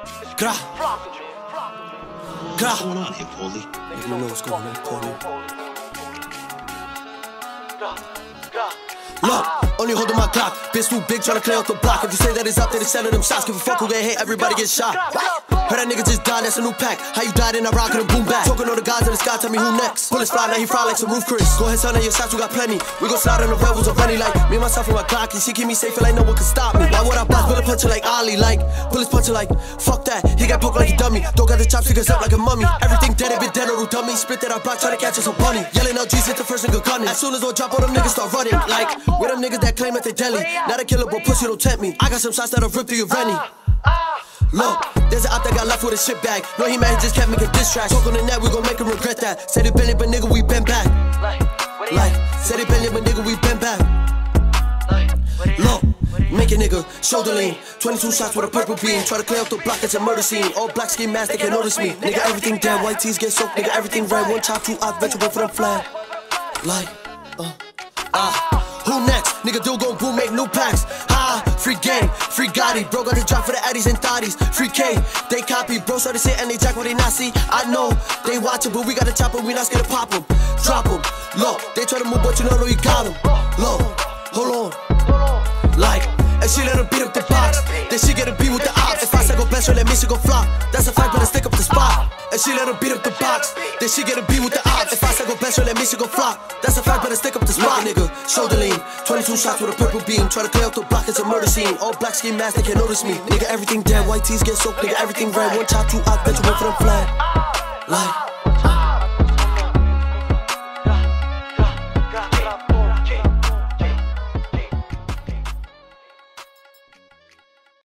Gra. Gra. What's going on here, Paulie? You know what's going on, Paulie. Look, only holding my Glock. Bitch too big, tryna clear out the block. If you say that it's out there, they selling them shots. Give a fuck who get hit, everybody get shot. Heard that nigga just died, that's a new pack. How you died in a rock and a boom back. Talking all the guys in the sky, tell me who next. Bullets fly, now he fly like some roof Chris. Go ahead, son, of your shots, we got plenty. We gon' slide on the rebels of plenty. Like me and myself and my Glock, and she keep me safe, like no one can stop me. Why would I blast? Bullet puncher like Ali, like bullets puncher like fuck that. He got poked like a dummy. Don't got the chopsticks up like a mummy. Everything dead, it been dead, no dummy. Spit that I block, try to catch us a bunny. Yelling out G's, hit the first nigga gunning. As soon as I drop, all them niggas start running. Like with them niggas that claim that they deli. Not a killer, but pussy don't tempt me. I got some shots that'll rip through your Rennie. Look, there's an out that got left with a shit bag. No, he mad, he just kept making diss tracks. Talk on the net, we gon' make him regret that. Said it Bentley, but nigga, we been back. Like, said it Bentley, but nigga, we been back. Look, make a nigga shoulder lean. 22 shots with a purple beam. Try to clear up the block, it's a murder scene. All black skin mask, they can't notice me. Nigga, everything dead, white tees get soaked. Nigga, everything red, one chop, 2 out, venture, wait for them flag. Like, who next? Nigga, dude gon' boom, make new packs. Ha, free game, free Gotti. Bro got the drop for the Addies and Thotties. Free K, they copy. Bro started say and they jack what they not see. I know, they watchin', but we gotta chop 'em. We not scared to pop 'em. Drop 'em. Look, they try to move, but you know we got 'em. Look, hold on. Like, and she let her beat up the box. Then she get a beat with the ops. If I say go best, her let me, she go flop. That's a fact, but I stick up the spot. And she let her beat up the box. Then she get a beat with the ops. If I say go best, her let me, she go flop. That's a fact, but I stick up the spot. Nigga, shoulder lean. 22 shots with a purple beam. Try to clear out the block, it's a murder scene. All black skin mask, they can't notice me. Nigga, everything dead, white tees get soaked. Nigga, everything red. One chop, 2 out, venture, wait for them flag. Like.